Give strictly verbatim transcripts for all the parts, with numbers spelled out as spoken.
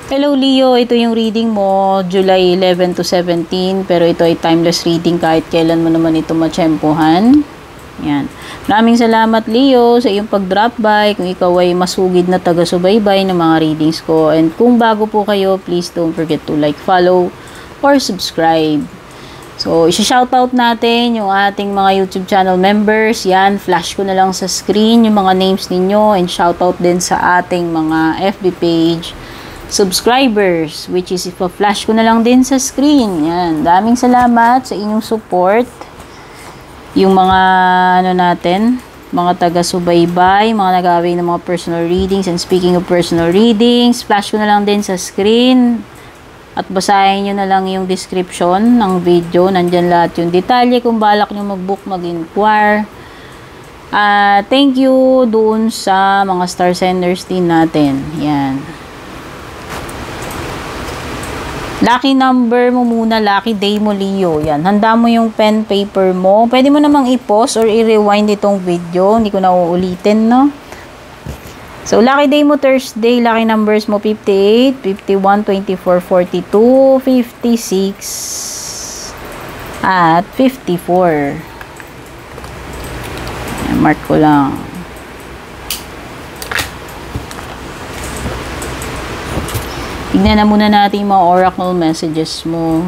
Hello Leo, ito yung reading mo July eleven to seventeen, pero ito ay timeless reading kahit kailan mo naman ito matsyempohan. Yan. Maraming salamat Leo sa iyong pag-drop by. Kung ikaw ay masugid na taga-subaybay ng mga readings ko, and kung bago po kayo, please don't forget to like, follow, or subscribe. So, isi-shoutout natin yung ating mga YouTube channel members. Yan, flash ko na lang sa screen yung mga names ninyo, and shoutout din sa ating mga F B page subscribers, which is ipa-flash ko na lang din sa screen. Yan. Daming salamat sa inyong support. Yung mga ano natin, mga taga-subaybay, mga nag-away ng mga personal readings. And speaking of personal readings, flash ko na lang din sa screen. At basahin nyo na lang yung description ng video. Nandyan lahat yung detalye kung balak nyo mag-book, mag-inquire. Uh, thank you doon sa mga star senders din natin. Yan. Lucky number mo muna, lucky day mo Leo. Yan, handa mo yung pen, paper mo. Pwede mo namang i-pause or i-rewind itong video. Hindi ko na uulitin, no? So, lucky day mo Thursday, lucky numbers mo fifty-eight, fifty-one, twenty-four, forty-two, fifty-six, at fifty-four. Yan, mark ko lang. Tignan na muna natin yung mga oracle messages mo.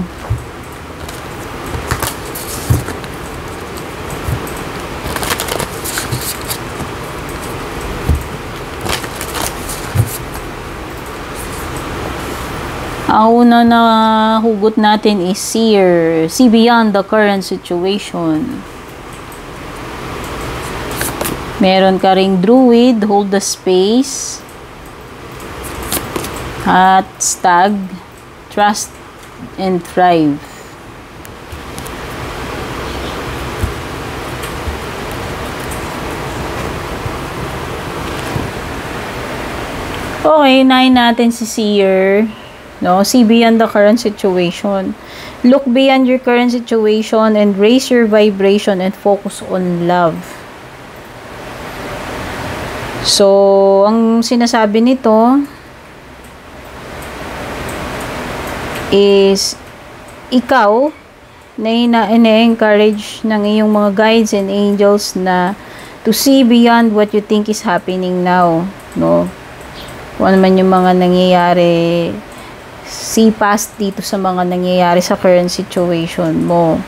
Ang una na hugot natin is seer. See beyond the current situation. Meron ka ring druid, hold the space. At stag, trust and thrive. Okay, unahin natin si seer. No, see beyond the current situation. Look beyond your current situation and raise your vibration and focus on love. So, ang sinasabi nito is ikaw na ina-encourage ng iyong mga guides and angels na to see beyond what you think is happening now, no? Kung ano man yung mga nangyayari, see past dito sa mga nangyayari sa current situation mo.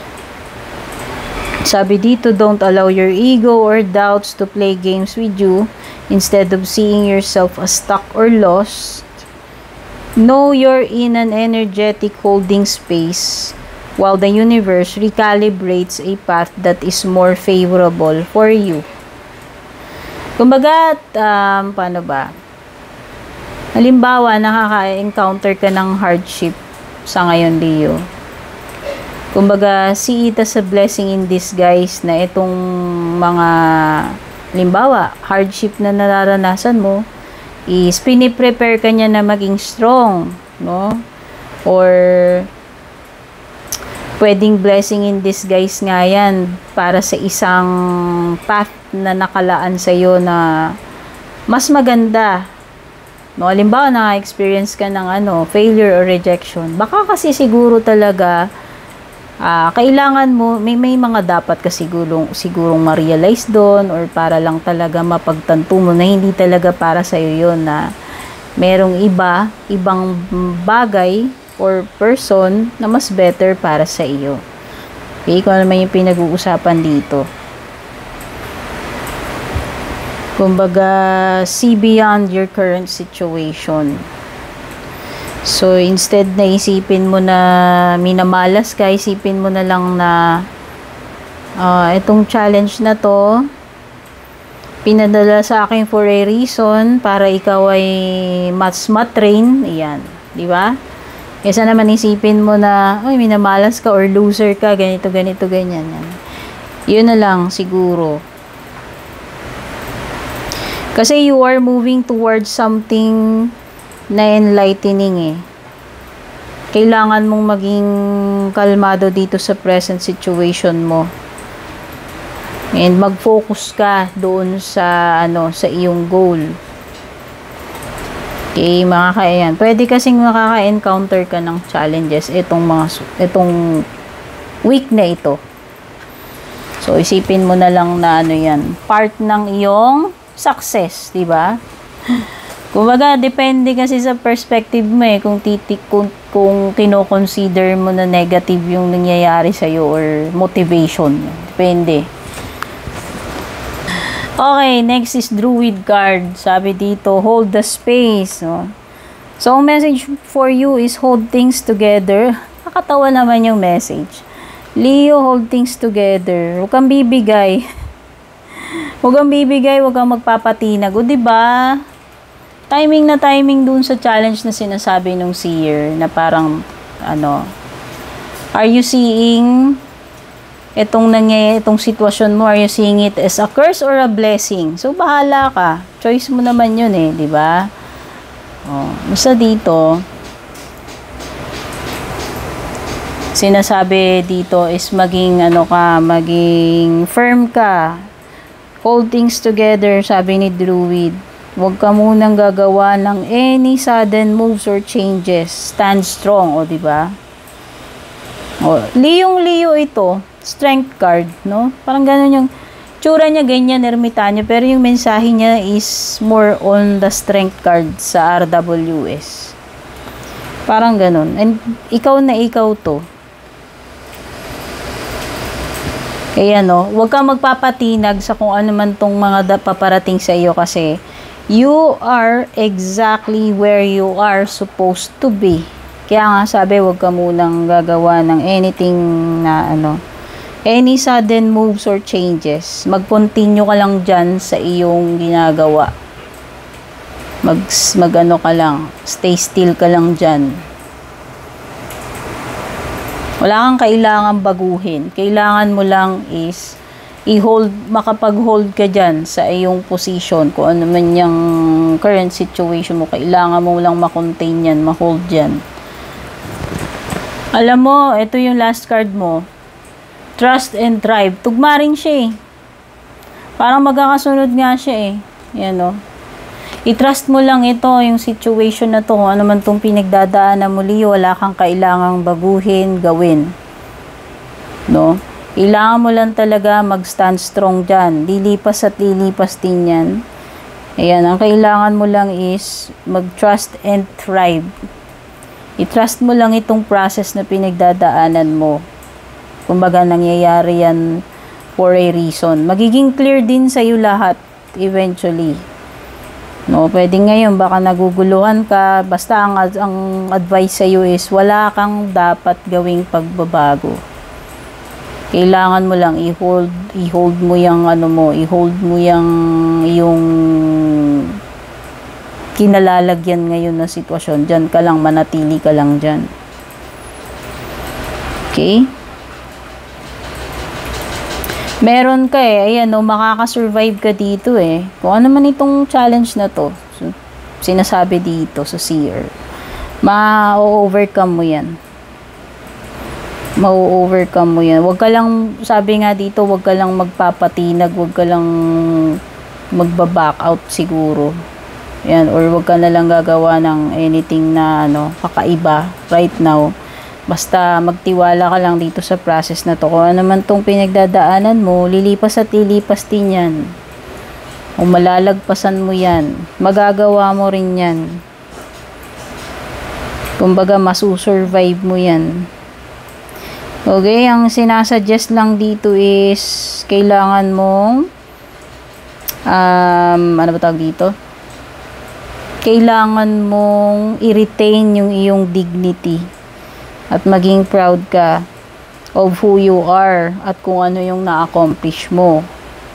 Sabi dito, don't allow your ego or doubts to play games with you. Instead of seeing yourself as stuck or lost, know you're in an energetic holding space while the universe recalibrates a path that is more favorable for you. Kumbaga, um, paano ba? Halimbawa, nakaka-encounter ka ng hardship sa ngayon, Leo. Kumbaga, see it as a blessing in disguise na itong mga, halimbawa, hardship na nararanasan mo, is piniprepare ka niya na maging strong, no? Or pwedeng blessing in disguise nga yan para sa isang path na nakalaan sa iyo na mas maganda, no? Halimbawa, na-experience ka ng ano, failure or rejection. Baka kasi siguro talaga Uh, kailangan mo, may, may mga dapat ka sigurong, sigurong ma-realize doon, or para lang talaga mapagtanto mo na hindi talaga para sa'yo yun, na merong iba, ibang bagay or person na mas better para sa iyo. Okay, kung ano naman yung pinag-uusapan dito. Kumbaga, see beyond your current situation. So, instead na isipin mo na minamalas ka, isipin mo na lang na uh, itong challenge na to, pinadala sa akin for a reason, para ikaw ay mas matrain. Ayan, di ba? Kesa naman isipin mo na, ay, minamalas ka or loser ka, ganito, ganito, ganyan. Yan. Yun na lang, siguro. Kasi you are moving towards something na enlightening eh. Kailangan mong maging kalmado dito sa present situation mo. And mag-focus ka doon sa ano, sa iyong goal. Okay, mga kaiyan. Pwede kasing makaka-encounter ka ng challenges itong mga itong week na ito. So, isipin mo na lang na ano yan, part ng iyong success, di ba? Kumbaga, depende kasi sa perspective mo eh, kung titik, kung, kung kino-consider mo na negative yung nangyayari sa'yo or motivation. Depende. Okay, next is Druid card. Sabi dito, hold the space. No? So, ang message for you is hold things together. Nakakatawa naman yung message. Leo, hold things together. Huwag kang bibigay. Huwag kang bibigay, huwag kang magpapatinag. O, diba? Timing na timing dun sa challenge na sinasabi nung seer na parang, ano, are you seeing itong nangyayari, itong sitwasyon mo, are you seeing it as a curse or a blessing? So, bahala ka. Choice mo naman yun eh, di ba? Oh, basta dito, sinasabi dito is maging, ano ka, maging firm ka. Hold things together, sabi ni Druid. Huwag ka munang gagawa ng any sudden moves or changes. Stand strong, o, di ba? O, Leong Leo ito, strength card, no? Parang gano'n yung tsura niya, ganyan, ermitanyo, pero yung mensahe niya is more on the strength card sa R W S. Parang gano'n. And ikaw na ikaw to. Kaya no, huwag kang magpapatinag sa kung ano man tong mga paparating sa iyo kasi you are exactly where you are supposed to be. Kaya nga sabi, huwag ka munang gagawa ng anything na ano, any sudden moves or changes. Mag-continue ka lang dyan sa iyong ginagawa. Mag, mag ano ka lang, stay still ka lang dyan. Wala kang kailangan baguhin. Kailangan mo lang is i-hold, makapag-hold ka dyan sa iyong position. Kung ano man yung current situation mo, kailangan mo lang makontain yan, ma-hold yan. Alam mo, ito yung last card mo. Trust and thrive. Tugma rin siya eh. Parang magkakasunod nga siya eh. Yan o. I-trust mo lang ito, yung situation na to. Kung ano man itong pinagdadaanan mo, Leo, wala kang kailangang baguhin, gawin. No? Kailangan mo lang talaga mag-stand strong dyan. Lilipas at lilipas din yan. Ayan, ang kailangan mo lang is mag-trust and thrive. I-trust mo lang itong process na pinagdadaanan mo. Kumbaga, nangyayari yan for a reason. Magiging clear din sa'yo lahat eventually. No, pwede ngayon, baka naguguluhan ka. Basta ang, ang advice sa'yo is wala kang dapat gawing pagbabago. Kailangan mo lang i-hold, i-hold mo yung ano mo, i-hold mo yung yung kinalalagyan ngayon na sitwasyon. Diyan ka lang, manatili ka lang diyan. Okay? Meron ka eh, ayan o, makakasurvive ka dito eh. Kung ano man itong challenge na to, so, sinasabi dito sa seer, ma-overcome mo yan. Ma-overcome mo yan. Huwag ka lang, sabi nga dito, huwag ka lang magpapatinag, huwag ka lang magba-back out siguro. Yan, or huwag ka na lang gagawa ng anything na ano, kakaiba right now. Basta magtiwala ka lang dito sa process na to. Kung ano man tong pinagdadaanan mo, lilipas at lilipas din yan. Kung malalagpasan mo yan, magagawa mo rin yan. Kumbaga, masusurvive mo yan. Okay, ang sinasuggest lang dito is kailangan mong um, ano ba tawag dito? Kailangan mong i-retain yung iyong dignity at maging proud ka of who you are at kung ano yung na-accomplish mo.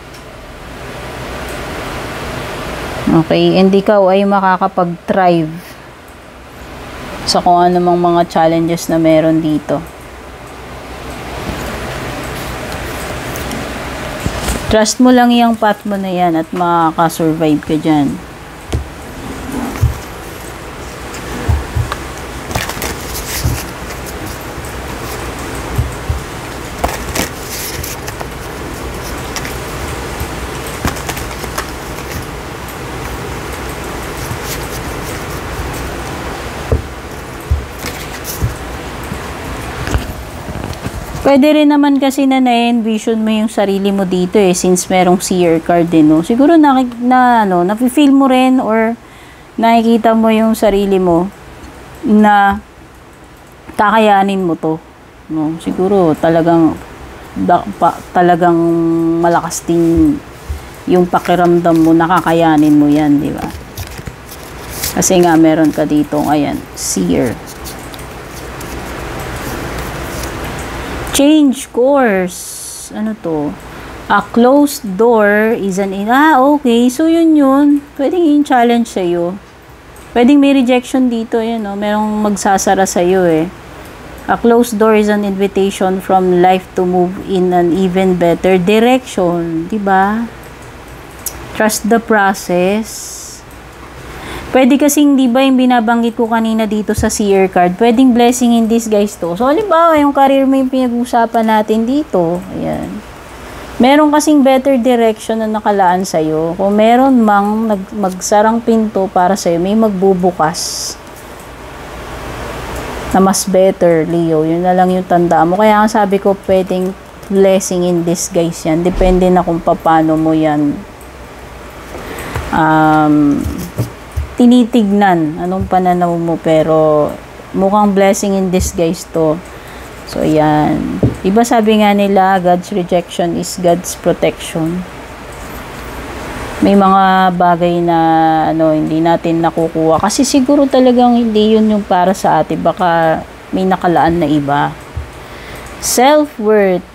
Okay, and ikaw ay makakapag-thrive sa kung ano mang mga challenges na meron dito. Trust mo lang yung path mo na yan at makakasurvive ka dyan. Pwede rin naman kasi na na-envision mo yung sarili mo dito eh, since merong seer card din, no? Siguro na, na ano, nafe-feel mo rin or nakikita mo yung sarili mo na kakayanin mo to, no? Siguro talagang da, pa, talagang malakas din yung pakiramdam mo, nakakayanin mo yan, di ba? Kasi nga meron ka dito, ayan, seer. Change course. Ano to? A closed door is an in. Ah, okay. So, yun yun. Pwedeng yung challenge sa'yo. Pwedeng may rejection dito. Yan, no? Merong magsasara sa'yo eh. A closed door is an invitation from life to move in an even better direction. Diba? Trust the process. Pwede kasing, di ba, yung binabanggit ko kanina dito sa seer card, pwedeng blessing in disguise to. So, halimbawa, yung career mo yung pinag-usapan natin dito. Ayan. Meron kasing better direction na nakalaan sa'yo. Kung meron mang nag magsarang pinto para sa'yo, may magbubukas na mas better, Leo. Yun na lang yung tandaan mo. Kaya nga sabi ko, pwedeng blessing in disguise yan. Depende na kung paano mo yan um... tinitignan anong pananaw mo, pero mukhang blessing in disguise to. So, yan. Diba sabi nga nila, God's rejection is God's protection. May mga bagay na ano, hindi natin nakukuha. Kasi siguro talagang hindi yun yung para sa atin. Baka may nakalaan na iba. Self-worth.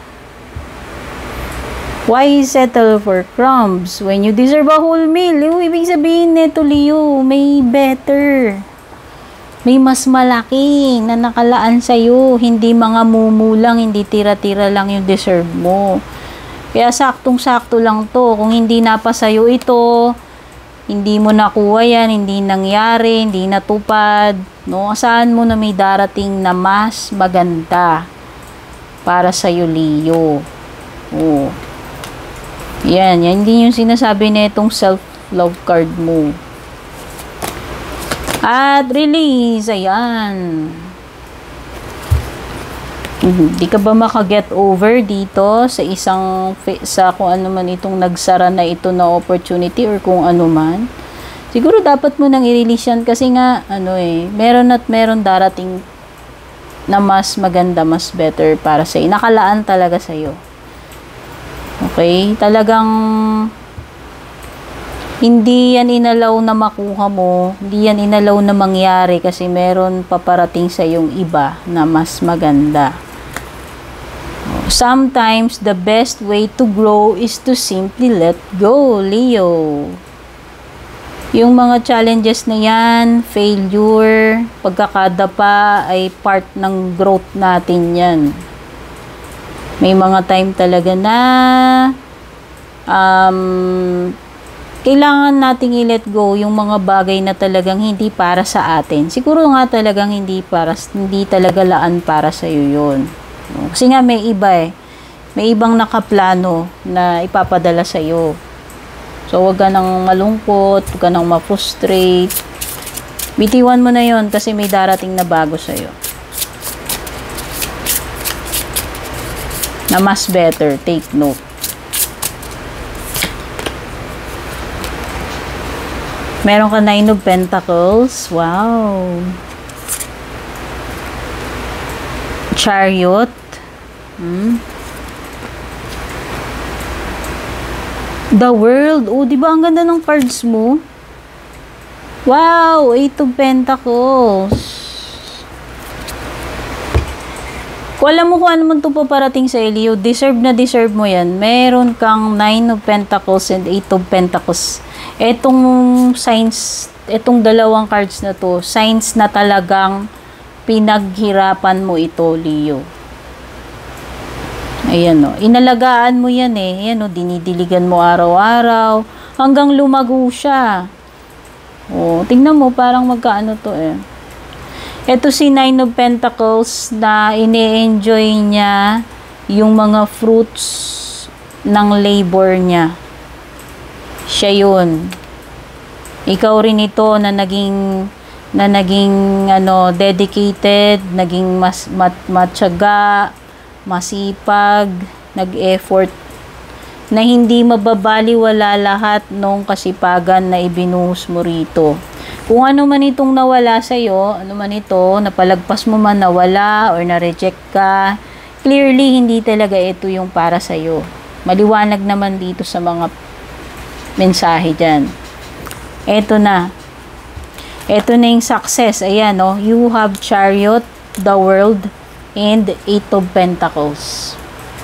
Why settle for crumbs when you deserve a whole meal? Yung ibig sabihin nito, Leo, may better. May mas malaki na nakalaan sa'yo. Hindi mga mumulang, hindi tira-tira lang yung deserve mo. Kaya saktong-sakto lang to. Kung hindi napa sa'yo ito, hindi mo nakuha yan, hindi nangyari, hindi natupad, no? Asahan mo na may darating na mas maganda para sa'yo, Leo. Oh. Yan, yan din yung sinasabi na itong self-love card mo. At release, ayan. Hindi ka ba maka-get over dito sa isang, sa kung ano man itong nagsara na ito na opportunity or kung ano man? Siguro dapat mo nang i-release yan kasi nga, ano eh, meron at meron darating na mas maganda, mas better para sa'yo. Nakalaan talaga sa'yo. Okay? Talagang hindi yan inalaw na makuha mo, hindi yan inalaw na mangyari kasi meron paparating sa yung iba na mas maganda. Sometimes, the best way to grow is to simply let go, Leo. Yung mga challenges na yan, failure, pagkakadapa ay part ng growth natin yan. May mga time talaga na um, kailangan nating i-let go yung mga bagay na talagang hindi para sa atin. Siguro nga talagang hindi para, hindi talaga laan para sa iyo yun. Kasi nga may iba eh. May ibang nakaplano na ipapadala sa iyo. So wag ka nang malungkot, wag ka nang ma-frustrate. Bitiwan mo na yon kasi may darating na bago sa iyo. Na mas better, take note. Meron ka Nine of Pentacles. Wow. Chariot. Hmm. The World. Oh, di ba ang ganda ng cards mo? Wow, Eight of Pentacles. Kung alam mo kung ano man ito paparating sa Leo, deserve na deserve mo yan. Meron kang Nine of Pentacles and Eight of Pentacles. Etong signs, etong dalawang cards na to, signs na talagang pinaghirapan mo ito, Leo. Ayan o. Inalagaan mo yan eh. Ayan o, dinidiligan mo araw-araw hanggang lumago siya. O, tingnan mo, parang magkaano to eh. Ito si Nine of Pentacles na ini-enjoy niya yung mga fruits ng labor niya. Siya yun. Ikaw rin ito na naging na naging ano dedicated, naging mas mat, matyaga, masipag, nag-effort, na hindi mababaliwala lahat ng kasipagan na ibinuhos mo rito. Kung ano man itong nawala sa'yo, ano man ito, napalagpas mo man, nawala or na-reject ka, clearly hindi talaga ito yung para sa'yo. Maliwanag naman dito sa mga mensahe dyan. Ito na. Ito na yung success. Ayan, no? You have Chariot, the World, and Eight of Pentacles.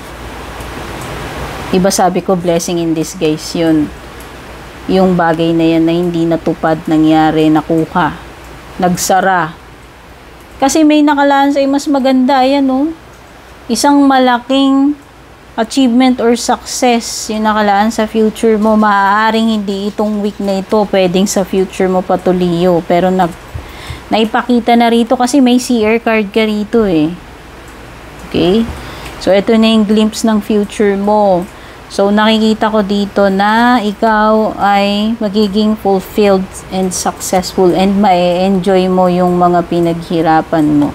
Iba sabi ko, blessing in disguise yun. Yung bagay na yan na hindi natupad, nangyari, nakuha, nagsara. Kasi may nakalaan sa'yo mas maganda. Ayan, no? Isang malaking achievement or success yung nakalaan sa future mo. Maaaring hindi itong week na ito pwedeng sa future mo patuliyo. Pero nag, naipakita na rito kasi may seer card ka rito eh. Okay? So, ito na yung glimpse ng future mo. So, nakikita ko dito na ikaw ay magiging fulfilled and successful and ma-enjoy mo yung mga pinaghirapan mo.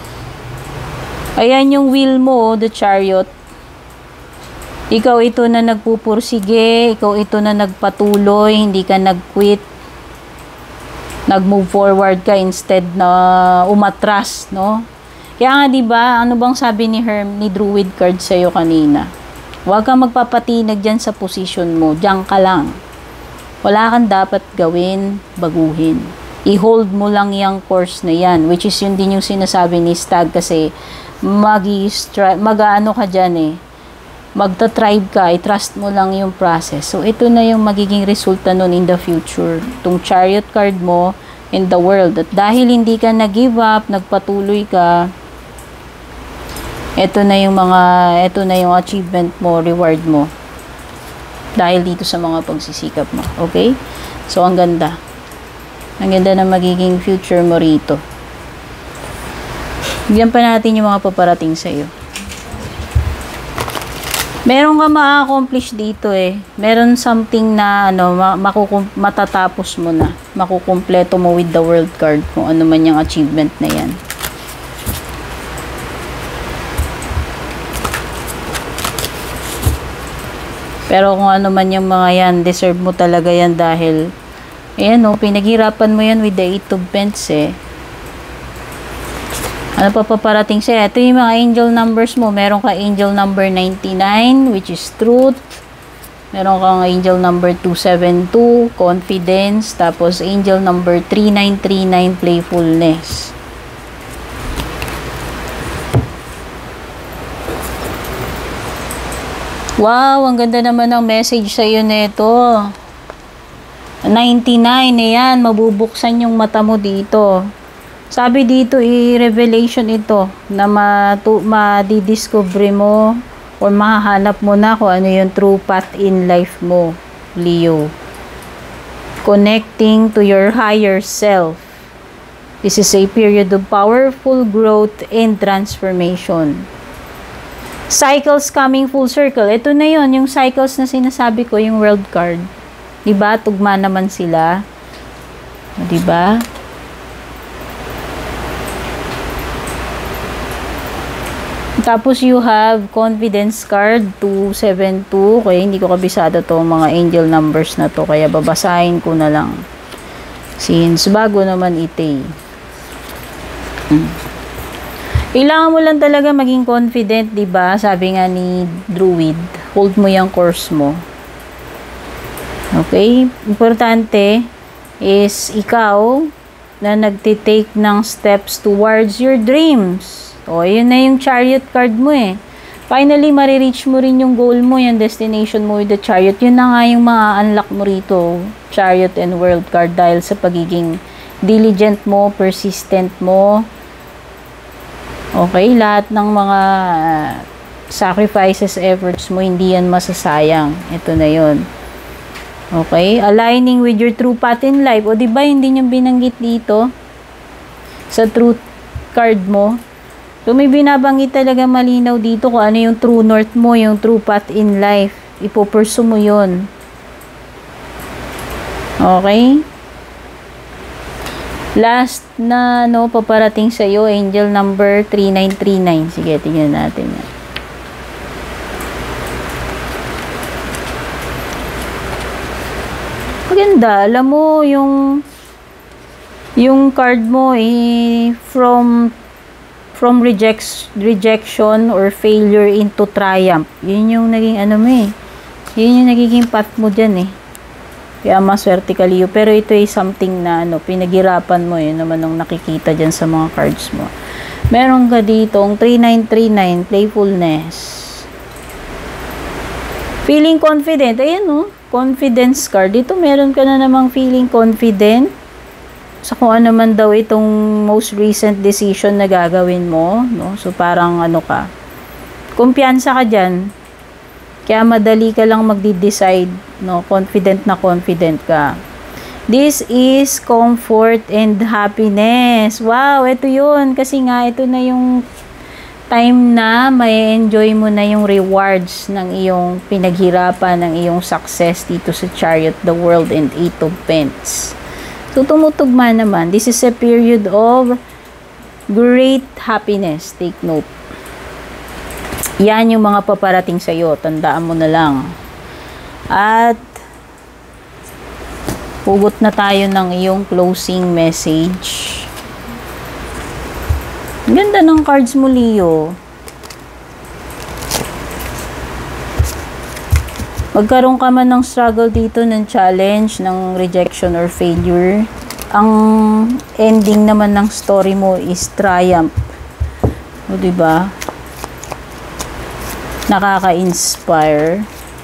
Ayan yung will mo, the Chariot. Ikaw ito na nagpupursige, ikaw ito na nagpatuloy, hindi ka nag-quit, nag-move forward ka instead na umatras, no? Kaya nga, di ba, ano bang sabi ni Herm, ni Druid card sa'yo kanina? Huwag kang magpapatinag dyan sa position mo. Diyan ka lang. Wala kang dapat gawin, baguhin. I-hold mo lang yung course na yan. Which is yun din yung sinasabi ni Stag kasi mag-ano ka dyan eh. Magta-tribe ka. I-trust mo lang yung process. So, ito na yung magiging resulta nun in the future. Itong Chariot card mo in the world. At dahil hindi ka nag-give up, nagpatuloy ka, ito na yung mga, ito na yung achievement mo, reward mo. Dahil dito sa mga pagsisikap mo. Okay? So, ang ganda. Ang ganda na magiging future mo rito. Bigyan pa natin yung mga paparating sa'yo. Meron ka ma-accomplish dito eh. Meron something na, ano, makukum matatapos mo na. Makukumpleto mo with the world card kung ano man yung achievement na yan. Pero kung ano man yung mga yan, deserve mo talaga yan dahil, ayan o, pinaghirapan mo yan with the Eight of Pentacles eh. Ano pa paparating sa'yo? Ito yung mga angel numbers mo. Meron ka angel number ninety-nine, which is truth. Meron kang angel number two seventy-two, confidence. Tapos angel number three nine three nine, playfulness. Wow, ang ganda naman ng message sa'yo nito. ninety-nine, ayan, mabubuksan yung mata mo dito. Sabi dito, i-revelation ito na ma-discover mo or mahahanap mo na kung ano yung true path in life mo, Leo. Connecting to your higher self. This is a period of powerful growth and transformation. Cycles coming full circle. Ito na yon, yung cycles na sinasabi ko, yung world card. Diba? Tugma naman sila. Diba? Tapos you have confidence card two seventy-two. Kaya hindi ko kabisado to mga angel numbers na to. Kaya babasahin ko na lang. Since bago naman ito eh. Hmm. Kailangan mo lang talaga maging confident, diba? Sabi nga ni Druid, hold mo yung course mo. Okay? Importante is ikaw na nagtitake ng steps towards your dreams. O, yun na yung Chariot card mo eh. Finally, marireach mo rin yung goal mo, yung destination mo with the Chariot. Yun na nga yung ma-unlock mo rito, Chariot and World card, dahil sa pagiging diligent mo, persistent mo. Okay, lahat ng mga sacrifices, efforts mo, hindi yan masasayang. Ito na yun. Okay, aligning with your true path in life. O, diba, hindi nyo binanggit dito sa truth card mo. So, may binabanggit talaga malinaw dito kung ano yung true north mo, yung true path in life. Ipopursue mo yun. Okay? Last na, no, paparating sa'yo, angel number three nine three nine. Sige, tingnan natin yan. ganda. Alam mo, yung yung card mo eh, from from rejects, rejection or failure into triumph. Yun yung naging ano mo eh. Yun yung nagiging path mo dyan eh. Kaya maswerte ka, Leo. Pero ito ay something na ano, pinaghirapan mo eh, naman ang nakikita dyan sa mga cards mo. Meron ka ditong three nine three nine, playfulness. Feeling confident. Ayan oh, confidence card. Dito meron ka na namang feeling confident sa kung ano man daw itong most recent decision na gagawin mo. No? So parang ano ka, kumpiyansa ka dyan. Kaya madali ka lang magde-decide, no? Confident na confident ka. This is comfort and happiness. Wow, ito yun. Kasi nga, ito na yung time na may enjoy mo na yung rewards ng iyong pinaghirapan, ng iyong success dito sa Chariot, the World, and Eight of Pentacles. So, tumutugma naman. This is a period of great happiness. Take note. Yan yung mga paparating sa'yo. Tandaan mo na lang. At, hugot na tayo ng iyong closing message. Ang ganda ng cards mo, Leo. Magkaroon ka man ng struggle dito, ng challenge, ng rejection or failure. Ang ending naman ng story mo is triumph. O, diba? Nakaka-inspire.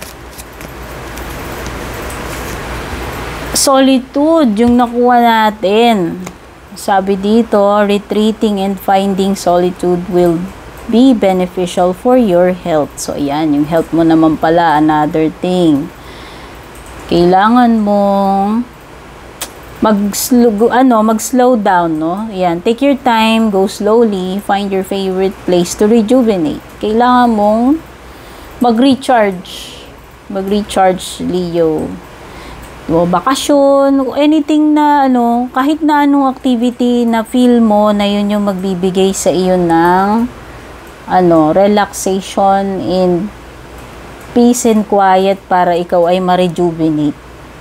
Solitude, yung nakuha natin. Sabi dito, retreating and finding solitude will be beneficial for your health. So, ayan, yung health mo naman pala, another thing. Kailangan mong mag-slow, ano, mag-slow down, no? Ayan, take your time, go slowly, find your favorite place to rejuvenate. Kailangan mong mag-recharge. Mag-recharge, Leo. O, bakasyon, anything na, ano, kahit na anong activity na feel mo na yun yung magbibigay sa iyo ng, ano, relaxation and peace and quiet para ikaw ay ma-rejuvenate.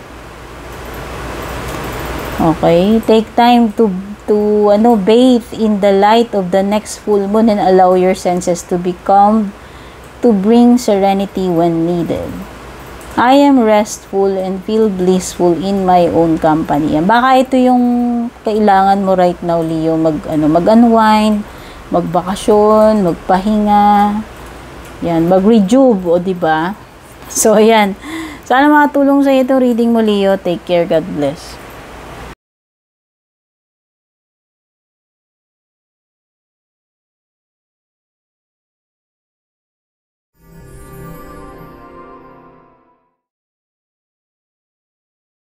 Okay? Take time to, to, ano, bathe in the light of the next full moon and allow your senses to become to bring serenity when needed. I am restful and feel blissful in my own company. Baka ito yung kailangan mo right now, Leo, mag ano, mag-unwind, magbakasyon, magpahinga. Yan, mag-rejuve, o di ba? So ayan. Sana makatulong sa iyo itong reading mo, Leo. Take care, God bless.